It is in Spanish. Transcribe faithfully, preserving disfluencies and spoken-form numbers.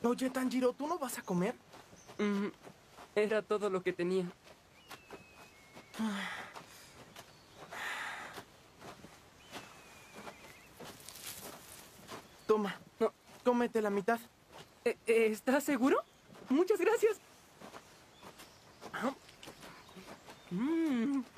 Oye, Tanjiro, ¿tú no vas a comer? Mm, era todo lo que tenía. Toma, No. cómete la mitad. Eh, eh, ¿Estás seguro? Muchas gracias. Mm.